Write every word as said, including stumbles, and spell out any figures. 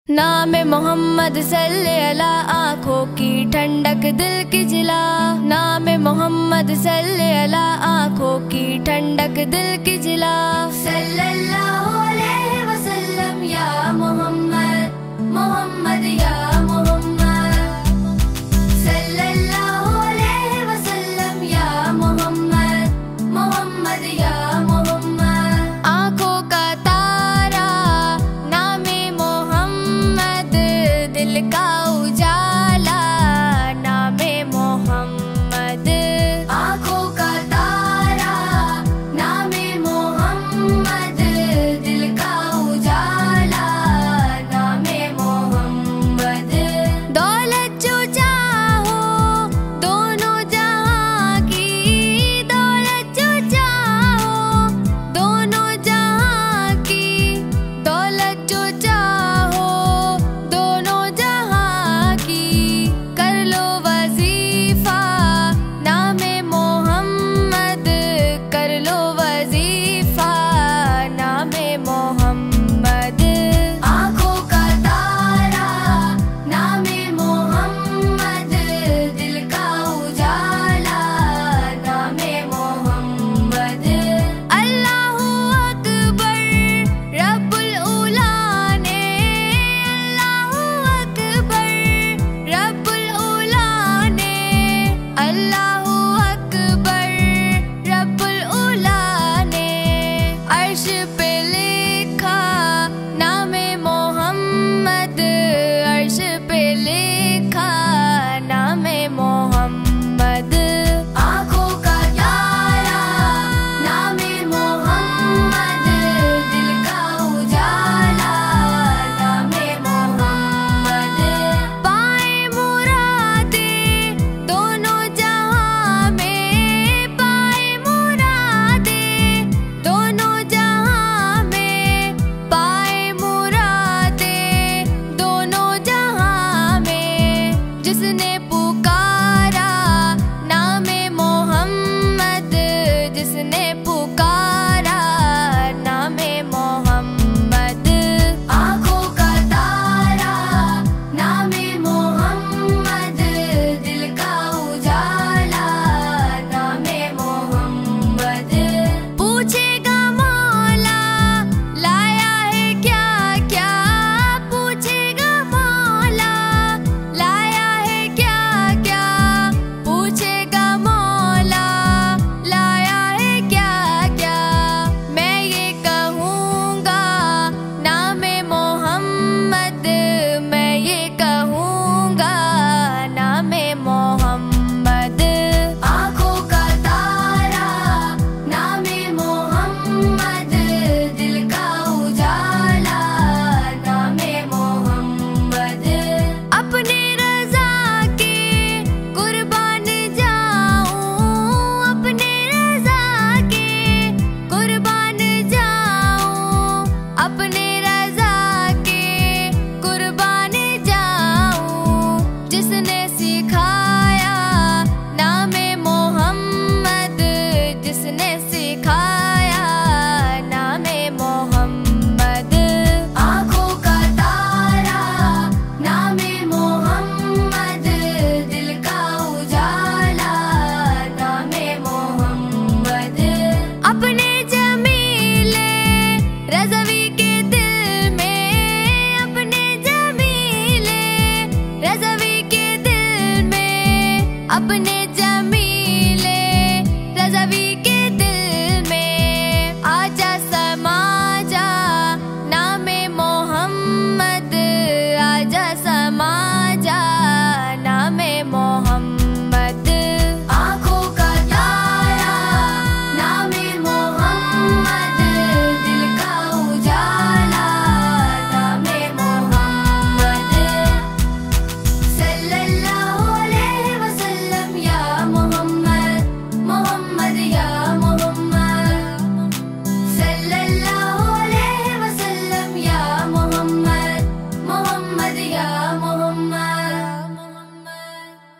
नाम मोहम्मद सल्ले अला, आँखों की ठंडक दिल की जिला। नाम मोहम्मद सल्ले अला, आँखों की ठंडक दिल की जिला। सल्लल्लाहु अलैहि वसल्लम या मोहम्मद, मोहम्मद या मोहम्मद। सल्लल्लाहु अलैहि वसल्लम या मोहम्मद, मोहम्मद या मोहम्मद। आँखों का तारा नामे मोहम्मद, दिल का उजाला नामे मोहम्मद। आँखों का तारा नामे मोहम्मद, दिल का उजाला नामे मोहम्मद। दौलत जो चाहो दोनों जहां की, दौलत जो चाहो दोनों जहां की, दौलत जो चाहो दोनों जहां की। कर लो वजीफा नामे मोहम्मद, कर लो वजीफा नामे मोहम्मद। आँखों का तारा नामे मोहम्मद, दिल का उजाला नामे मोहम्मद। अल्लाहू अकबर रब्बुल उला ने, अल्लाहू अकबर रब्बुल उला ने, अल्लाहू अकबर रब्बुल उला ने। अर्श पे